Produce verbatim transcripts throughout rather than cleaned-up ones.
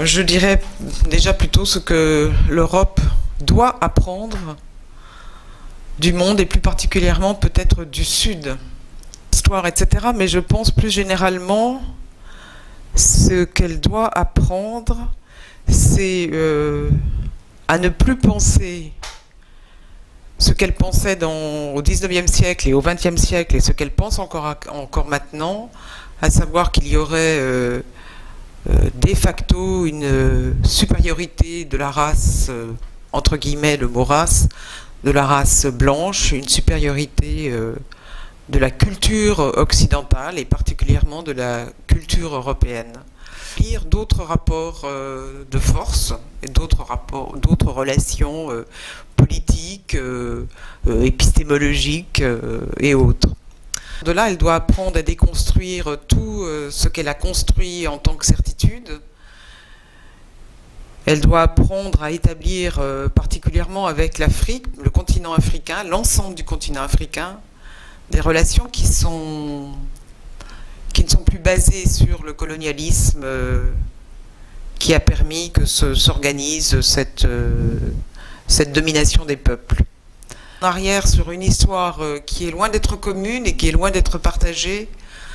Je dirais déjà plutôt ce que l'Europe doit apprendre du monde et plus particulièrement peut-être du Sud, histoire, et cetera. Mais je pense plus généralement ce qu'elle doit apprendre, c'est euh, à ne plus penser ce qu'elle pensait dans, au dix-neuvième siècle et au vingtième siècle et ce qu'elle pense encore, encore maintenant, à savoir qu'il y aurait euh, euh, de facto une euh, supériorité de la race, euh, entre guillemets le mot race, de la race blanche, une supériorité euh, de la culture occidentale et particulièrement de la culture européenne. Lire d'autres rapports euh, de force et d'autres rapports, d'autres relations euh, politiques, euh, euh, épistémologiques euh, et autres. De là, elle doit apprendre à déconstruire tout euh, ce qu'elle a construit en tant que certitude. Elle doit apprendre à établir, euh, particulièrement avec l'Afrique, le continent africain, l'ensemble du continent africain, des relations qui sont... qui ne sont plus basées sur le colonialisme euh, qui a permis que s'organise cette, euh, cette domination des peuples. En arrière sur une histoire euh, qui est loin d'être commune et qui est loin d'être partagée,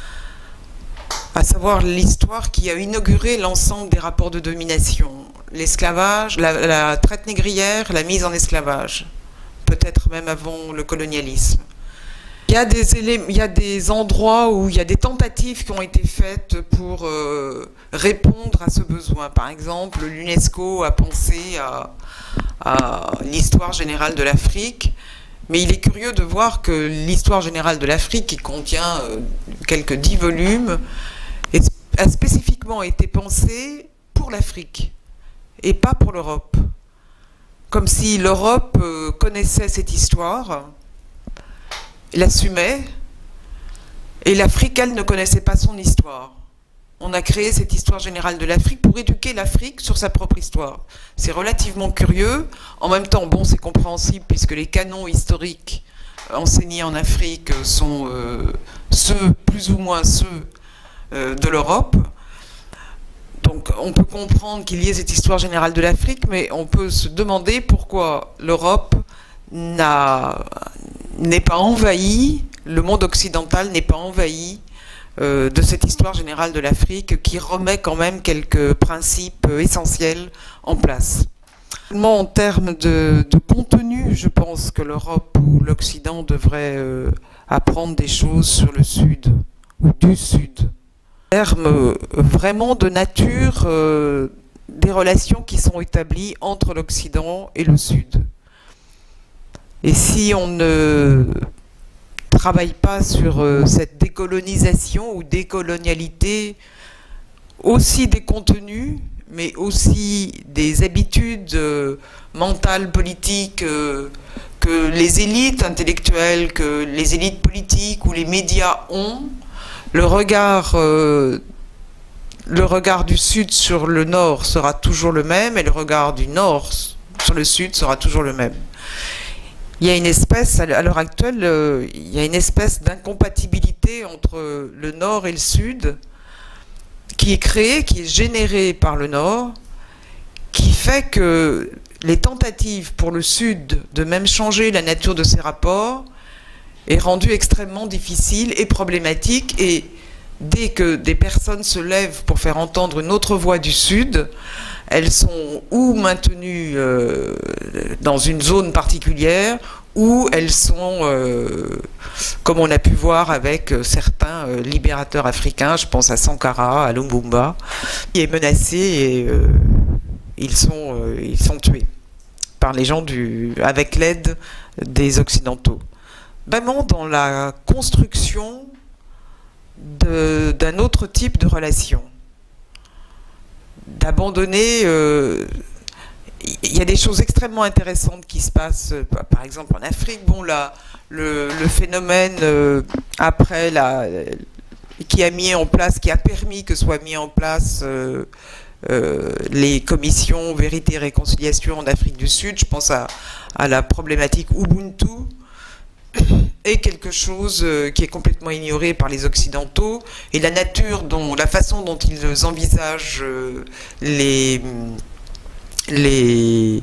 à savoir l'histoire qui a inauguré l'ensemble des rapports de domination, l'esclavage, la, la traite négrière, la mise en esclavage, peut-être même avant le colonialisme. Il y, a des éléments, il y a des endroits où il y a des tentatives qui ont été faites pour euh, répondre à ce besoin. Par exemple, l'UNESCO a pensé à, à l'histoire générale de l'Afrique, mais il est curieux de voir que l'histoire générale de l'Afrique, qui contient euh, quelques dix volumes, est, a spécifiquement été pensée pour l'Afrique et pas pour l'Europe. Comme si l'Europe euh, connaissait cette histoire, l'assumait, et l'Afrique, elle, ne connaissait pas son histoire. On a créé cette histoire générale de l'Afrique pour éduquer l'Afrique sur sa propre histoire. C'est relativement curieux. En même temps, bon, c'est compréhensible puisque les canons historiques enseignés en Afrique sont euh, ceux, plus ou moins ceux euh, de l'Europe. Donc on peut comprendre qu'il y ait cette histoire générale de l'Afrique, mais on peut se demander pourquoi l'Europe n'a... n'est pas envahi, le monde occidental n'est pas envahi euh, de cette histoire générale de l'Afrique qui remet quand même quelques principes essentiels en place. En termes de, de contenu, je pense que l'Europe ou l'Occident devrait euh, apprendre des choses sur le Sud ou du Sud. En termes euh, vraiment de nature euh, des relations qui sont établies entre l'Occident et le Sud. Et si on ne travaille pas sur euh, cette décolonisation ou décolonialité, aussi des contenus, mais aussi des habitudes euh, mentales, politiques, euh, que les élites intellectuelles, que les élites politiques ou les médias ont, le regard, euh, le regard du Sud sur le Nord sera toujours le même, et le regard du Nord sur le Sud sera toujours le même. Il y a une espèce, à l'heure actuelle, euh, il y a une espèce d'incompatibilité entre le Nord et le Sud qui est créée, qui est générée par le Nord, qui fait que les tentatives pour le Sud de même changer la nature de ses rapports est rendue extrêmement difficile et problématique, et dès que des personnes se lèvent pour faire entendre une autre voix du Sud, elles sont ou maintenues euh, dans une zone particulière, ou elles sont, euh, comme on a pu voir avec certains euh, libérateurs africains, je pense à Sankara, à Lumumba, qui est menacé et euh, ils, sont, euh, ils sont tués par les gens du, avec l'aide des Occidentaux. Vraiment dans la construction d'un autre type de relation. D'abandonner, euh, il y a des choses extrêmement intéressantes qui se passent, par exemple en Afrique. Bon, là, le, le phénomène euh, après la, qui a mis en place, qui a permis que soient mis en place euh, euh, les commissions Vérité et Réconciliation en Afrique du Sud. Je pense à, à la problématique Ubuntu. est quelque chose qui est complètement ignoré par les Occidentaux, et la nature, dont, la façon dont ils envisagent les, les,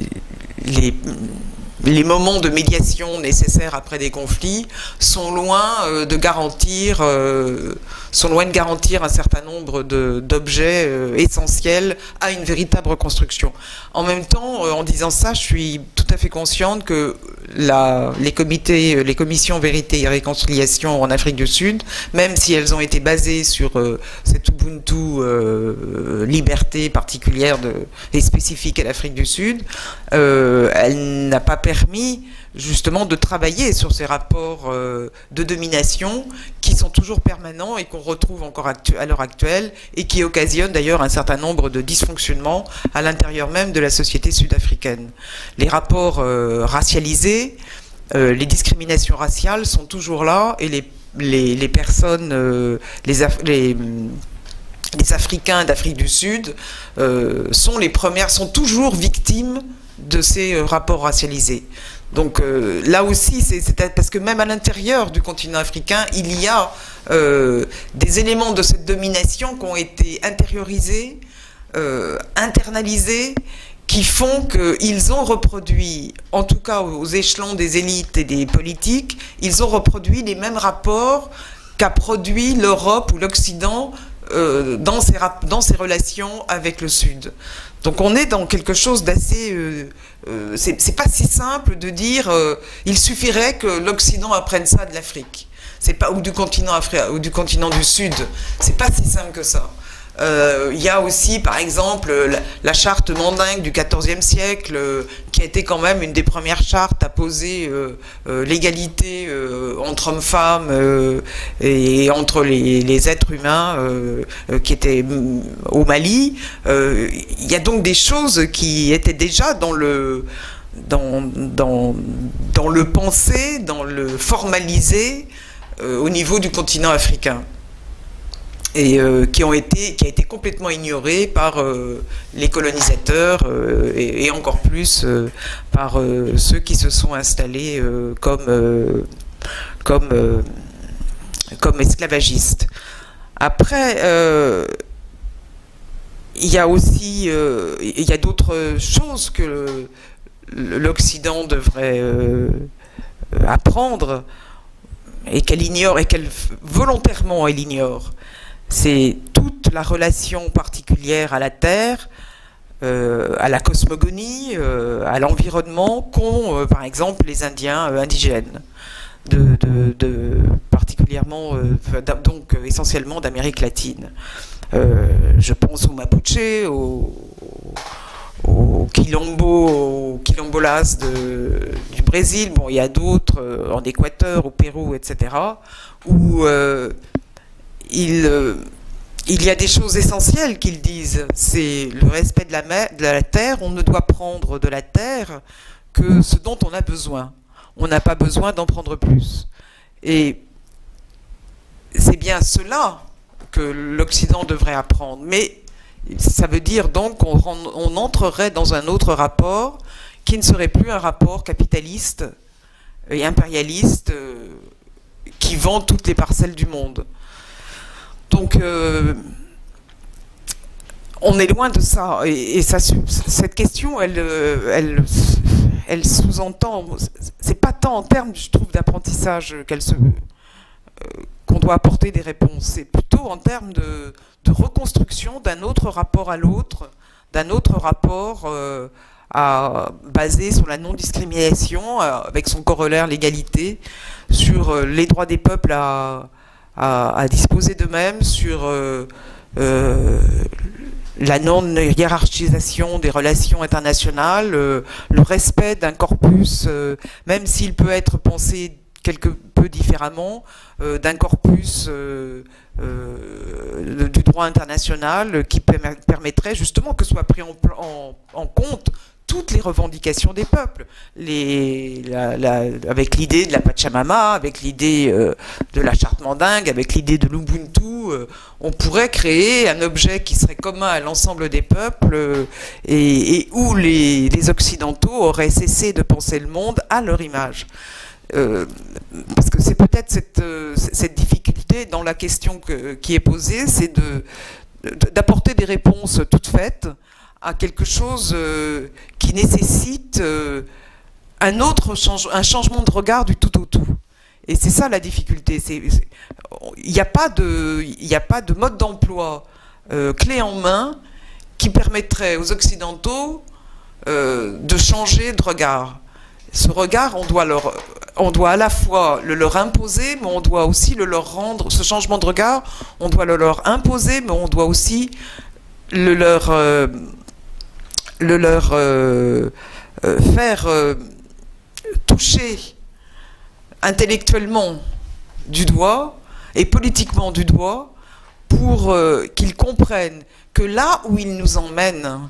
les, les moments de médiation nécessaires après des conflits sont loin de garantir, sont loin de garantir un certain nombre d'objets essentiels à une véritable reconstruction. En même temps, en disant ça, je suis tout à fait consciente que la, les comités, les commissions vérité et réconciliation en Afrique du Sud, même si elles ont été basées sur euh, cette Ubuntu euh, liberté particulière de, et spécifique à l'Afrique du Sud, euh, elle n'a pas permis justement de travailler sur ces rapports euh, de domination qui sont toujours permanents et qu'on retrouve encore à l'heure actuelle et qui occasionnent d'ailleurs un certain nombre de dysfonctionnements à l'intérieur même de la société sud-africaine. Les rapports euh, racialisés, euh, les discriminations raciales sont toujours là et les, les, les personnes, euh, les, Af les les Africains d'Afrique du Sud euh, sont les premières, sont toujours victimes de ces euh, rapports racialisés. Donc euh, là aussi, c'est parce que même à l'intérieur du continent africain, il y a euh, des éléments de cette domination qui ont été intériorisés, euh, internalisés, qui font qu'ils ont reproduit, en tout cas aux échelons des élites et des politiques, ils ont reproduit les mêmes rapports qu'a produit l'Europe ou l'Occident euh, dans, dans ses relations avec le Sud. Donc on est dans quelque chose d'assez... Euh, euh, c'est pas si simple de dire euh, il suffirait que l'Occident apprenne ça de l'Afrique. C'est pas, ou du continent africain, ou du continent du Sud. C'est pas si simple que ça. Euh, il y a aussi, par exemple, la, la charte mandingue du quatorzième siècle, euh, qui a été quand même une des premières chartes à poser euh, euh, l'égalité euh, entre hommes-femmes euh, et entre les, les êtres humains euh, euh, qui étaient au Mali. Euh, il y a donc des choses qui étaient déjà dans le, dans, dans, dans le pensé, dans le formalisé euh, au niveau du continent africain. Et euh, qui, ont été, qui a été complètement ignoré par euh, les colonisateurs euh, et, et encore plus euh, par euh, ceux qui se sont installés euh, comme, euh, comme, euh, comme esclavagistes. Après, euh, il y a aussi euh, il y a d'autres choses que l'Occident devrait euh, apprendre et qu'elle ignore, et qu'elle volontairement elle ignore. C'est toute la relation particulière à la Terre, euh, à la cosmogonie, euh, à l'environnement qu'ont, euh, par exemple, les Indiens euh, indigènes, de, de, de, particulièrement, euh, donc euh, essentiellement d'Amérique latine. Euh, je pense aux Mapuche, aux, aux Quilombo, aux Quilombolas de, du Brésil. Bon, il y a d'autres euh, en Équateur, au Pérou, et cetera, où euh, Il, euh, il y a des choses essentielles qu'ils disent. C'est le respect de la, mer, de la terre. On ne doit prendre de la terre que ce dont on a besoin. On n'a pas besoin d'en prendre plus. Et c'est bien cela que l'Occident devrait apprendre. Mais ça veut dire donc qu'on on entrerait dans un autre rapport qui ne serait plus un rapport capitaliste et impérialiste euh, qui vend toutes les parcelles du monde. Donc, euh, on est loin de ça. Et, et ça, cette question, elle, elle, elle sous-entend, c'est pas tant en termes, je trouve, d'apprentissage qu'elle se, euh, qu'on doit apporter des réponses. C'est plutôt en termes de, de reconstruction d'un autre rapport à l'autre, d'un autre rapport euh, à, basé sur la non-discrimination, euh, avec son corollaire l'égalité, sur euh, les droits des peuples à À, à disposer d'eux-mêmes, sur euh, euh, la non-hiérarchisation des relations internationales, euh, le respect d'un corpus, euh, même s'il peut être pensé quelque peu différemment, euh, d'un corpus euh, euh, du droit international qui permettrait justement que soient pris en, en, en compte toutes les revendications des peuples, les, la, la, avec l'idée de la Pachamama, avec l'idée euh, de la charte mandingue, avec l'idée de l'Ubuntu, euh, on pourrait créer un objet qui serait commun à l'ensemble des peuples euh, et, et où les, les Occidentaux auraient cessé de penser le monde à leur image. euh, parce que c'est peut-être cette, euh, cette difficulté dans la question que, qui est posée, c'est de, d'apporter des réponses toutes faites à quelque chose euh, qui nécessite euh, un autre change, un changement de regard du tout au tout. Et c'est ça la difficulté. Il n'y a pas de, il n'y a pas de mode d'emploi euh, clé en main qui permettrait aux Occidentaux euh, de changer de regard. Ce regard, on doit, leur, on doit à la fois le leur imposer, mais on doit aussi le leur rendre, ce changement de regard, on doit le leur imposer, mais on doit aussi le leur, euh, le leur euh, euh, faire euh, toucher intellectuellement du doigt et politiquement du doigt pour euh, qu'ils comprennent que là où ils nous emmènent,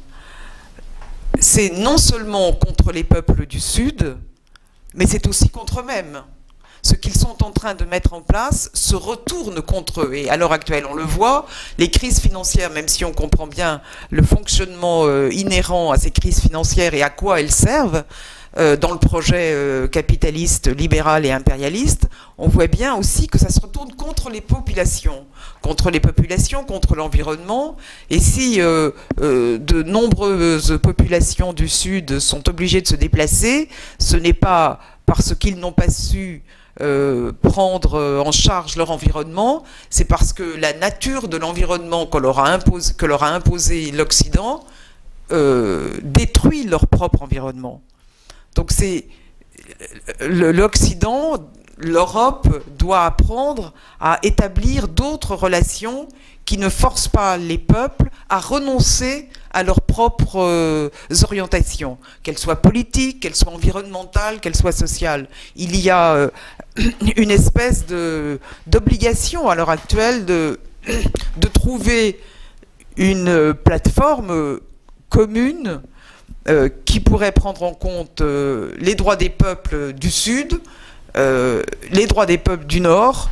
c'est non seulement contre les peuples du Sud, mais c'est aussi contre eux-mêmes. Ce qu'ils sont en train de mettre en place se retourne contre eux. Et à l'heure actuelle, on le voit, les crises financières, même si on comprend bien le fonctionnement euh, inhérent à ces crises financières et à quoi elles servent, euh, dans le projet euh, capitaliste, libéral et impérialiste, on voit bien aussi que ça se retourne contre les populations, contre les populations, contre l'environnement. Et si euh, euh, de nombreuses populations du Sud sont obligées de se déplacer, ce n'est pas parce qu'ils n'ont pas su Euh, prendre en charge leur environnement, c'est parce que la nature de l'environnement que leur a imposé, que leur a imposé l'Occident euh, détruit leur propre environnement. Donc c'est l'Occident, l'Europe doit apprendre à établir d'autres relations qui ne forcent pas les peuples à renoncer à leurs propres euh, orientations, qu'elles soient politiques, qu'elles soient environnementales, qu'elles soient sociales. Il y a euh, une espèce de, d'obligation à l'heure actuelle de, de trouver une plateforme commune euh, qui pourrait prendre en compte euh, les droits des peuples du Sud, euh, les droits des peuples du Nord,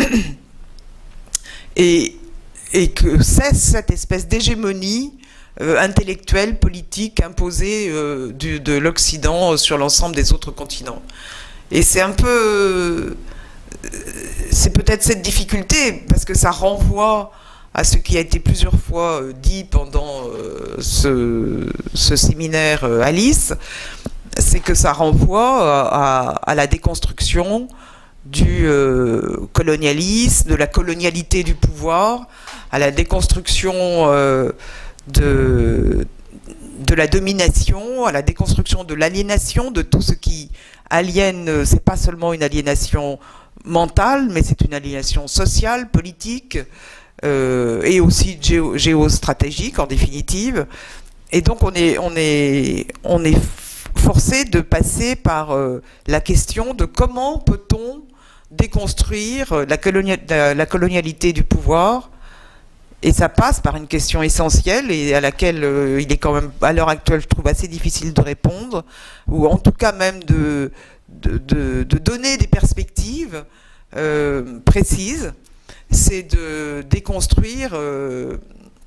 et, et que cesse cette espèce d'hégémonie Euh, intellectuelle, politique, imposée euh, du, de l'Occident sur l'ensemble des autres continents. Et c'est un peu... Euh, c'est peut-être cette difficulté, parce que ça renvoie à ce qui a été plusieurs fois euh, dit pendant euh, ce, ce séminaire euh, Alice, c'est que ça renvoie à, à la déconstruction du euh, colonialisme, de la colonialité du pouvoir, à la déconstruction... Euh, De, de la domination, à la déconstruction de l'aliénation, de tout ce qui aliène. C'est pas seulement une aliénation mentale, mais c'est une aliénation sociale, politique, euh, et aussi géo, géostratégique en définitive. Et donc on est, on est, on est forcé de passer par euh, la question de comment peut-on déconstruire la, colonia, la, la colonialité du pouvoir. Et ça passe par une question essentielle et à laquelle euh, il est quand même, à l'heure actuelle, je trouve assez difficile de répondre, ou en tout cas même de, de, de, de donner des perspectives euh, précises. C'est de déconstruire, euh,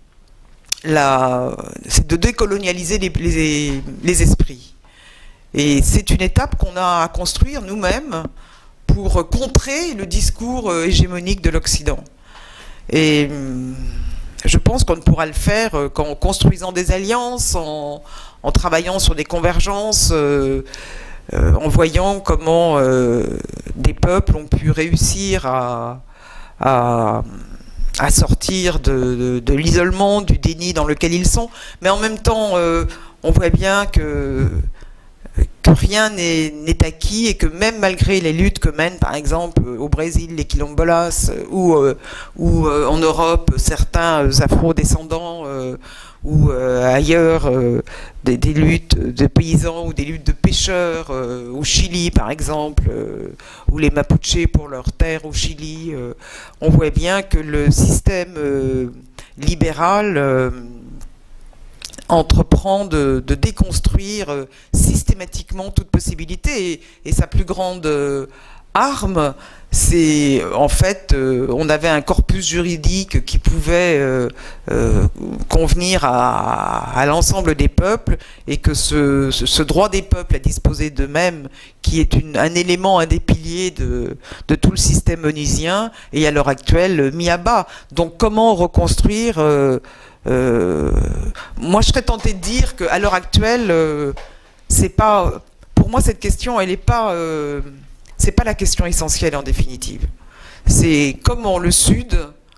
la, c'est de décolonialiser les, les, les esprits. Et c'est une étape qu'on a à construire nous-mêmes pour contrer le discours hégémonique de l'Occident. Et je pense qu'on ne pourra le faire qu'en construisant des alliances, en, en travaillant sur des convergences, euh, euh, en voyant comment euh, des peuples ont pu réussir à, à, à sortir de, de, de l'isolement, du déni dans lequel ils sont. Mais en même temps, euh, on voit bien que... que rien n'est acquis et que même malgré les luttes que mènent par exemple au Brésil les quilombolas ou, euh, ou euh, en Europe certains afro-descendants euh, ou euh, ailleurs euh, des, des luttes de paysans ou des luttes de pêcheurs euh, au Chili par exemple euh, ou les Mapuches pour leurs terres au Chili, euh, on voit bien que le système euh, libéral euh, entreprend de, de déconstruire euh, systématiquement toute possibilité et, et sa plus grande euh, armes, c'est en fait, euh, on avait un corpus juridique qui pouvait euh, euh, convenir à, à l'ensemble des peuples, et que ce, ce, ce droit des peuples à disposer d'eux-mêmes, qui est une, un élément, un des piliers de, de tout le système onusien, est à l'heure actuelle mis à bas. Donc comment reconstruire euh, euh, moi je serais tentée de dire qu'à l'heure actuelle, euh, c'est pas, pour moi cette question, elle n'est pas... Euh, c'est pas la question essentielle en définitive. C'est comment le Sud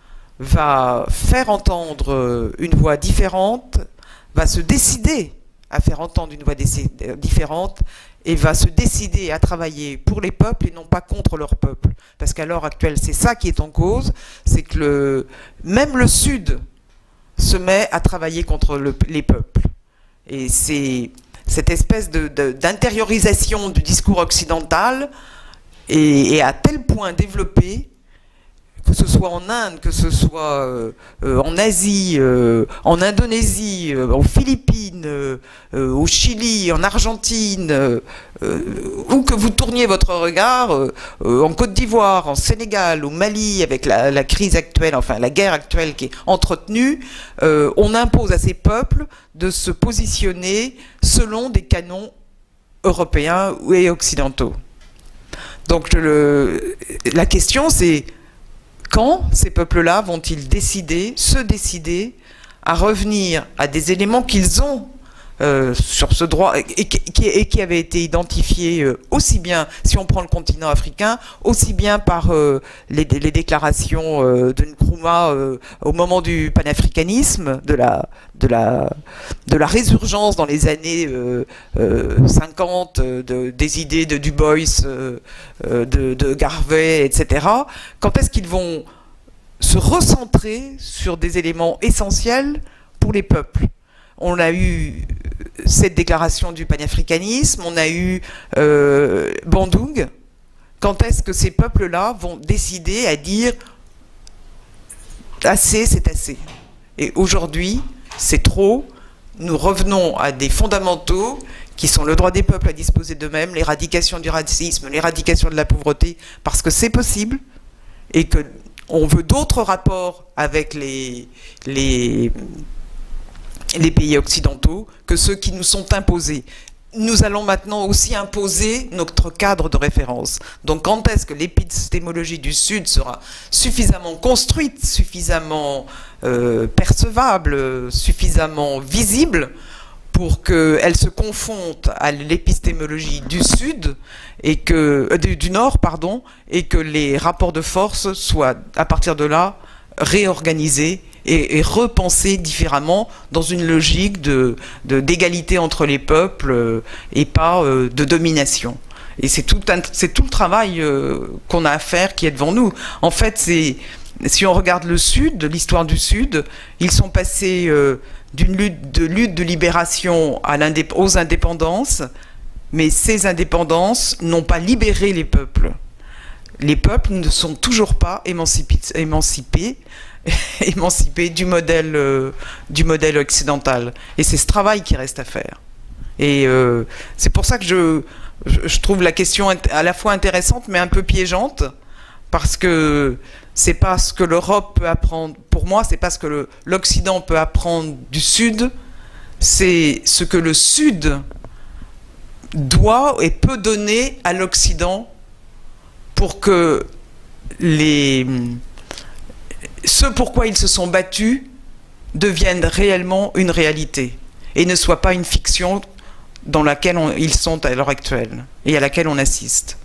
va faire entendre une voix différente, va se décider à faire entendre une voix différente, et va se décider à travailler pour les peuples et non pas contre leur peuple. Parce qu'à l'heure actuelle, c'est ça qui est en cause, c'est que le, même le Sud se met à travailler contre le, les peuples. Et c'est cette espèce de, de, d'intériorisation du discours occidental Et, et à tel point développé, que ce soit en Inde, que ce soit euh, euh, en Asie, euh, en Indonésie, euh, aux Philippines, euh, euh, au Chili, en Argentine, euh, euh, où que vous tourniez votre regard, euh, euh, en Côte d'Ivoire, en Sénégal, au Mali, avec la, la crise actuelle, enfin la guerre actuelle qui est entretenue, euh, on impose à ces peuples de se positionner selon des canons européens et occidentaux. Donc le, la question c'est quand ces peuples-là vont-ils décider, se décider à revenir à des éléments qu'ils ont euh, sur ce droit et, et, qui, et qui avaient été identifiés euh, aussi bien, si on prend le continent africain, aussi bien par euh, les, les déclarations euh, de Nkrumah euh, au moment du panafricanisme, de la, de la, de la résurgence dans les années euh, euh, cinquante de, des idées de Du Bois, euh, de, de Garvey, et cetera. Quand est-ce qu'ils vont se recentrer sur des éléments essentiels pour les peuples? On a eu cette déclaration du panafricanisme, on a eu euh, Bandung. Quand est-ce que ces peuples-là vont décider à dire assez, c'est assez? Et aujourd'hui, c'est trop. Nous revenons à des fondamentaux qui sont le droit des peuples à disposer d'eux-mêmes, l'éradication du racisme, l'éradication de la pauvreté, parce que c'est possible, et qu'on veut d'autres rapports avec les, les, les pays occidentaux que ceux qui nous sont imposés. Nous allons maintenant aussi imposer notre cadre de référence. Donc quand est-ce que l'épistémologie du Sud sera suffisamment construite, suffisamment euh, percevable, suffisamment visible pour qu'elle se confronte à l'épistémologie du Sud et que euh, du, du Nord, pardon, et que les rapports de force soient à partir de là réorganisés et, et repensés différemment dans une logique de, de, d'égalité entre les peuples euh, et pas euh, de domination. Et c'est tout, c'est tout le travail euh, qu'on a à faire qui est devant nous. En fait, c'est, si on regarde le Sud, l'histoire du Sud, ils sont passés euh, d'une lutte de, lutte de libération à l'indép- aux indépendances, mais ces indépendances n'ont pas libéré les peuples. Les peuples ne sont toujours pas émancipés, émancipés, émancipés du modèle, euh, du modèle occidental. Et c'est ce travail qui reste à faire. Et euh, c'est pour ça que je, je trouve la question à la fois intéressante mais un peu piégeante, parce que c'est pas ce que l'Europe peut apprendre, pour moi, c'est pas ce que l'Occident peut apprendre du Sud, c'est ce que le Sud doit et peut donner à l'Occident pour que les, ce pourquoi ils se sont battus devienne réellement une réalité et ne soit pas une fiction dans laquelle on, ils sont à l'heure actuelle et à laquelle on assiste.